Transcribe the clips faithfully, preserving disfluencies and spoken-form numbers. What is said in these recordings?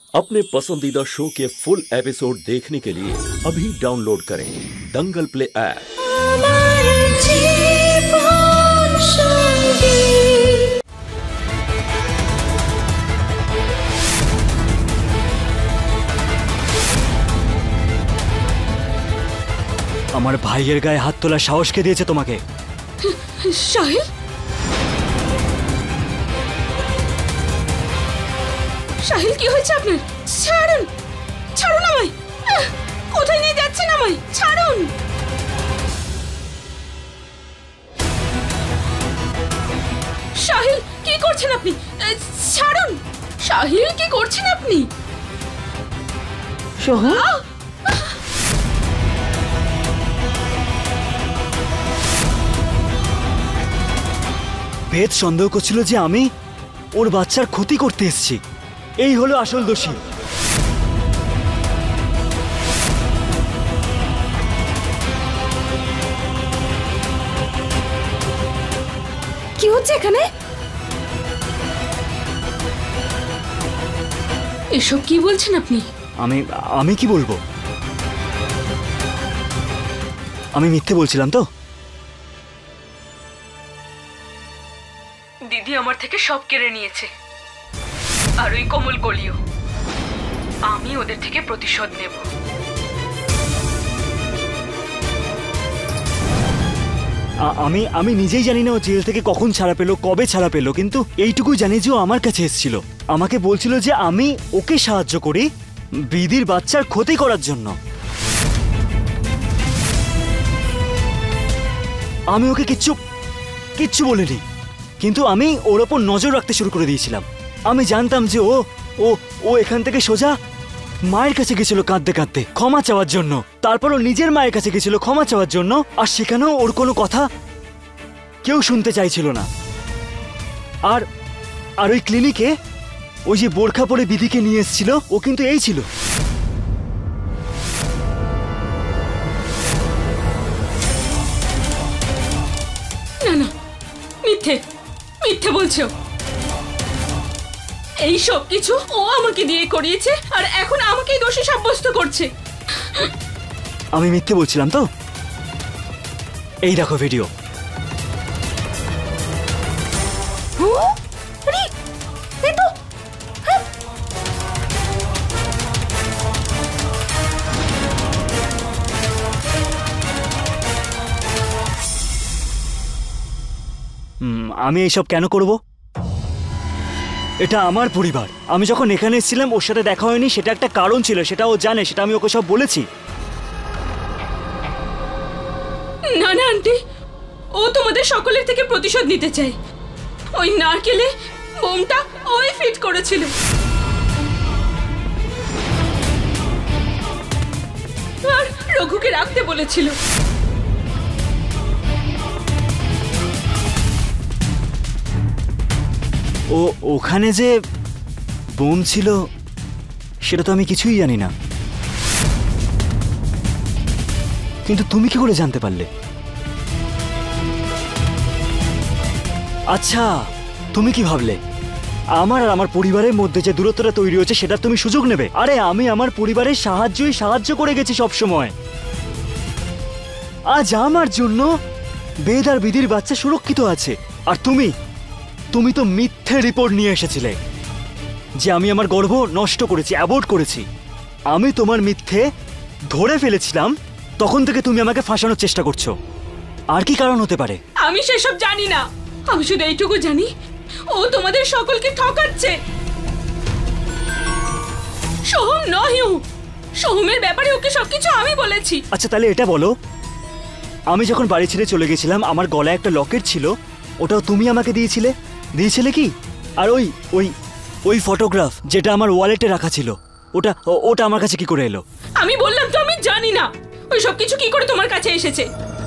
अपने पसंदीदा शो के फुल एपिसोड देखने के लिए अभी डाउनलोड करें दंगल प्ले ऐप। আমার ভাইয়ের গায়ে হাত তোলা সাহস কে দিয়েছে তোমাকে? সাহিল, সাহিল কি হয়েছে আপনার? ছাড়ুন, ছাড়ুন আমায়। কোথায় নিয়ে যাচ্ছেন আমায়? ছাড়ুন। সাহিল কি করছেন আপনি? ছাড়ুন। সাহিল কি করছেন আপনি? সোহা, বেদ সন্দেহ করছিল যে আমি ওর বাচ্চার ক্ষতি করতে এসেছি। এই হলো আসল দোষী। কি হচ্ছে এখানে? এসব কি বলছেন আপনি? আমি আমি কি বলবো? আমি মিথ্যে বলছিলাম তো? দিদি আমার থেকে সব কেড়ে নিয়েছে, আর ওই কোমল কলিও। আমি ওদের থেকে প্রতিশোধ নেব। আমি আমি নিজেই জানি না ও জেল থেকে কখন ছাড়া পেলো, কবে ছাড়া পেলো, কিন্তু এইটুকুই জানি যে ও আমার কাছে এসেছিল। আমাকে বলছিল যে আমি ওকে সাহায্য করি বিদির বাচ্চার ক্ষতি করার জন্য। আমি ওকে কিচ্ছু কিচ্ছু বলিনি, কিন্তু আমি ওর ওপর নজর রাখতে শুরু করে দিয়েছিলাম। আমি জানতাম যে ও ও ও এখান থেকে সোজা মায়ের কাছে গেছিল কাঁদতে কাঁদতে ক্ষমা চাওয়ার জন্য। তারপর ও নিজের মায়ের কাছে গেছিল ক্ষমা চাওয়ার জন্য, আর সেখানেও ওর কোনো কথা কেউ শুনতে চাইছিল না। আর আর ওই ক্লিনিকে ওই যে বোরখা পরে বিধিকে নিয়ে এসেছিল, ও কিন্তু এই ছিল। না না, মিথ্যে মিথ্যে বলছো। এই সব কিছু ও আমাকে দিয়ে করিয়েছে, আর এখন আমাকেই দোষী সাব্যস্ত করছে। আমি মিথ্যে বলছিলাম তো? এই দেখো ভিডিও। আমি এইসব কেন করব? এটা আমার পরিবার। আমি যখন এখানে এসেছিলাম ওর সাথে দেখা হয়নি, সেটা একটা কারণ ছিল, সেটা ও জানে, সেটা আমি ওকে সব বলেছি। না না আন্টি, ও তোমাদের সকলের থেকে প্রতিশোধ নিতে চায়। ওই নারকেলে বোমটা ওই ফিট করেছিল, আর রঘুকে রাখতে বলেছিল। ও ওখানে যে বোম ছিল সেটা তো আমি কিছুই জানি না, কিন্তু তুমি কি করে জানতে পারলে? আচ্ছা, তুমি কি ভাবলে আমার আর আমার পরিবারের মধ্যে যে দূরত্বটা তৈরি হয়েছে সেটা তুমি সুযোগ নেবে? আরে আমি আমার পরিবারের সাহায্যই সাহায্য করে গেছি সব সময়। আজ আমার জন্য বেদ আর বিধির বাচ্চা সুরক্ষিত আছে, আর তুমি তুমি তো মিথ্যে রিপোর্ট নিয়ে এসেছিলে যে আমি আমার গর্ভ নষ্ট করেছি, অ্যাবর্ট করেছি। আমি তোমার মিথ্যে ধরে ফেলেছিলাম, তখন থেকে তুমি আমাকে ফাঁসানোর চেষ্টা করছো। আর কি কারণ হতে পারে? আমি সেসব জানি না। আমি শুধু এইটুকু জানি, ও তোমাদের সকলকে ঠকাচ্ছে। সোহম নয়, সোহমের ব্যাপারে ওকে সবকিছু আমি বলেছি। আচ্ছা তাহলে এটা বলো, আমি যখন বাড়ি ছেড়ে চলে গেছিলাম আমার গলায় একটা লকেট ছিল, ওটাও তুমি আমাকে দিয়েছিলে দিয়েছিলে কি? আর ওই ওই ওই ফটোগ্রাফ যেটা আমার ওয়ালেটে রাখা ছিল, ওটা ওটা আমার কাছে কি করে এলো? আমি বললাম তো আমি জানি না ওই সব কিছু কি করে তোমার কাছে এসেছে।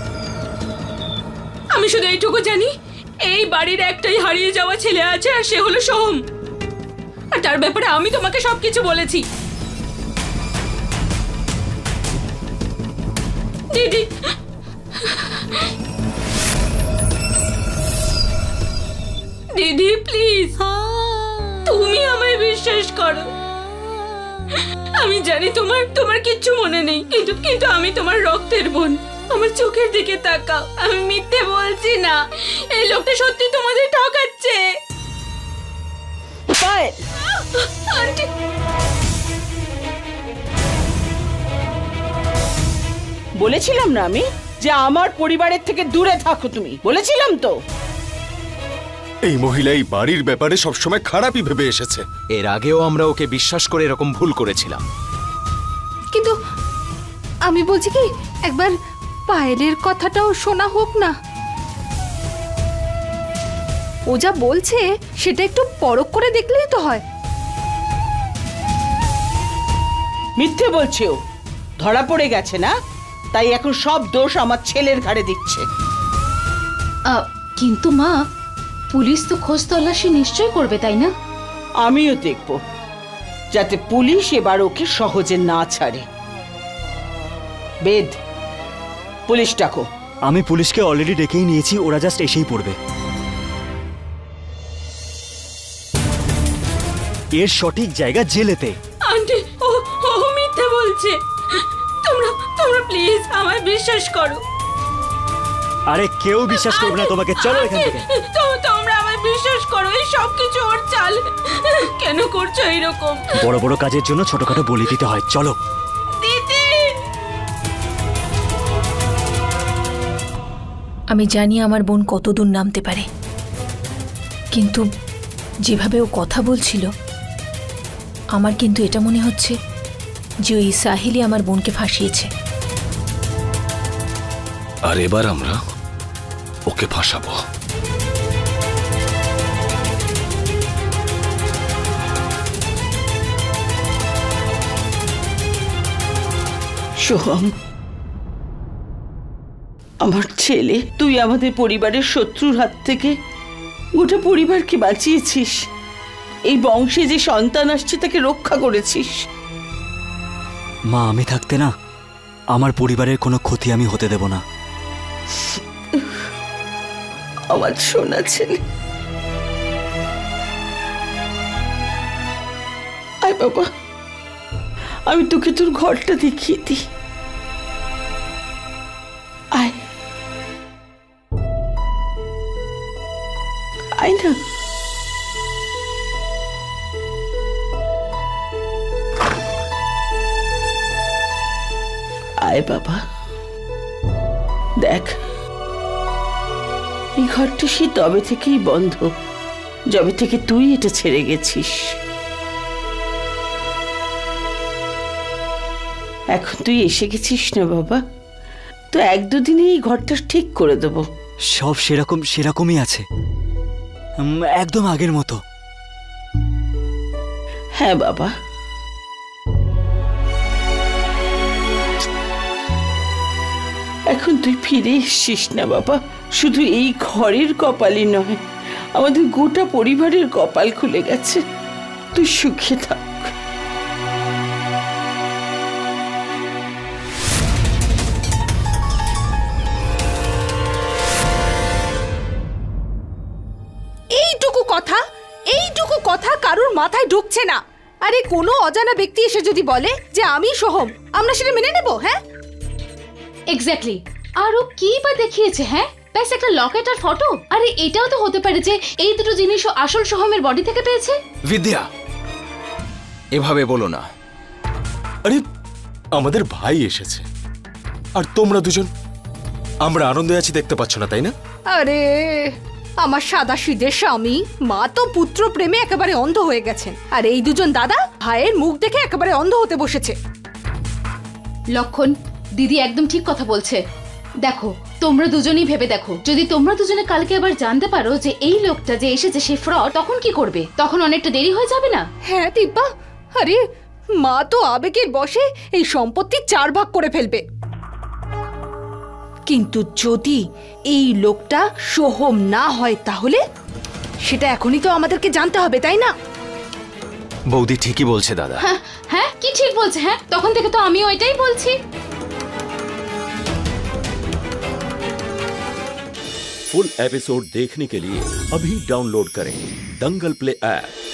আমি শুধু এইটুকু জানি, এই বাড়ির একটাই হারিয়ে যাওয়া ছেলে আছে, আর সে হলো সোহম। আর তার ব্যাপারে আমি তোমাকে সবকিছু বলেছি। দিদি, দিদি প্লিজ, তুমি আমায় বিশ্বাস করো। আমি জানি তোমার তোমার কিচ্ছু মনে নেই, কিন্তু কিন্তু আমি তোমার রক্তের বোন। আমার চোখের দিকে তাকাও, আমি মিথ্যে বলছি না। এই লোকটা সত্যি তোমাদের ঠকাচ্ছে। পায়েল, আন্টি, বলেছিলাম না আমি যে আমার পরিবারের থেকে দূরে থাকো তুমি? বলেছিলাম তো। এই মহিলা এই বাড়ির ব্যাপারে সবসময় খারাপই ভেবে এসেছে। এর আগেও আমরা ওকে বিশ্বাস করে এরকম ভুল করেছিলাম। কিন্তু আমি বলছি কি, একবার পায়েলের কথাটাও শোনা হোক না। ও যা বলছে সেটা একটু পরখ করে দেখলেই তো হয়। মিথ্যে বলছে ও, ধরা পড়ে গেছে না, তাই এখন সব দোষ আমার ছেলের ঘাড়ে দিচ্ছে। কিন্তু মা, পুলিশ তো খোঁজ তল্লাশি নিশ্চয় করবে, তাই না? আমিও দেখব যাতে পুলিশ এবার ওকে সহজে না ছাড়ে। বেদ, পুলিশ ডাকো। আমি পুলিশকে অলরেডি ডেকেই নিয়েছি, ওরা জাস্ট এসেই পড়বে। এর সঠিক জায়গা জেলেতে। আন্টি, ও ও মিথ্যে বলছে। তোমরা তোমরা প্লিজ আমায় বিশ্বাস করো। আরে কেউ বিশ্বাস করবে না তোমাকে, চলো এখান থেকে। তো- তোমরা আমায় বিশ্বাস করো, এই সব কিছু ওর চাল। কেন করছো এইরকম? বড় বড় কাজের জন্য ছোটখাটো বলি দিতে হয়, চলো। দিদি, আমি জানি আমার বোন কত দূর নামতে পারে, কিন্তু যেভাবে ও কথা বলছিল আমার কিন্তু এটা মনে হচ্ছে যে ওই সাহিলই আমার বোনকে ফাঁসিয়েছে। আর এবার আমরা ওকে ফাঁসাবো। সোহম, আমার ছেলে, তুই আমাদের পরিবারের শত্রুর হাত থেকে গোটা পরিবারকে বাঁচিয়েছিস। এই বংশে যে সন্তান আসছে তাকে রক্ষা করেছিস। মা, আমি থাকতে না আমার পরিবারের কোনো ক্ষতি আমি হতে দেব না। আমার সোনা ছেলে, আয় বাবা, আমি তোকে তোর ঘরটা দেখিয়ে দিই। আয় আয় না। আয় বাবা, দেখ এই ঘরটা সে তবে থেকেই বন্ধ, যবে থেকে তুই এটা ছেড়ে গেছিস। এখন তুই এসে গেছিস না বাবা, তো এক দুদিনে এই ঘরটা ঠিক করে দেবো। সব সেরকম সেরকমই আছে, উম, একদম আগের মতো। হ্যাঁ বাবা, এখন তুই ফিরে এসছিস না বাবা, শুধু এই ঘরের কপালই নয়, আমাদের গোটা পরিবারের কপাল খুলে গেছে। তুই সুখে থাক। এইটুকু কথা এইটুকু কথা কারুর মাথায় ঢুকছে না। আরে কোনো অজানা ব্যক্তি এসে যদি বলে যে আমি সোহম, আমরা সেটা মেনে নেব? হ্যাঁ, এক্স্যাক্টলি। আর ও কি বা দেখিয়েছে? হ্যাঁ, ব্যাস একটা লকেট আর ফটো। আরে এটাও তো হতে পারে যে এই দুটো জিনিস ও আসল সোহমের বডি থেকে পেয়েছে। বিদ্যা, এভাবে বলো না। আরে আমাদের ভাই এসেছে আর তোমরা দুজন আমরা আনন্দে আছি দেখতে পাচ্ছ না, তাই না? আরে আমার সাদা সিধে স্বামী, মা তো পুত্র প্রেমে একেবারে অন্ধ হয়ে গেছেন, আর এই দুজন দাদা ভাইয়ের মুখ দেখে একেবারে অন্ধ হতে বসেছে। লক্ষণ, দিদি একদম ঠিক কথা বলছে। দেখো, তোমরা দুজনেই ভেবে দেখো, যদি তোমরা দুজনে কালকে আবার জানতে পারো যে এই লোকটা যে এসেছে সে ফ্রড, তখন কি করবে? তখন অনেকটা দেরি হয়ে যাবে না? হ্যাঁ দিব্যা, আরে মা তো আবেগের বশে এই সম্পত্তি চার ভাগ করে ফেলবে। কিন্তু যদি এই লোকটা সোহম না হয় তাহলে সেটা এখনই তো আমাদেরকে জানতে হবে, তাই না? বৌদি ঠিকই বলছে দাদা। হ্যাঁ হ্যাঁ, কি ঠিক বলছে? হ্যাঁ, তখন থেকে তো আমিও এটাই বলছি। फुल एपिसोड देखने के लिए अभी डाउनलोड करें दंगल प्ले ऐप।